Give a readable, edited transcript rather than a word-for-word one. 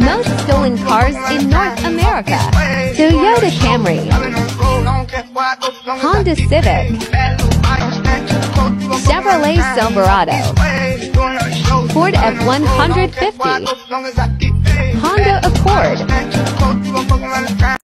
Most stolen cars in North America. Toyota Camry, Honda Civic, Chevrolet Silverado, Ford F-150, Honda Accord.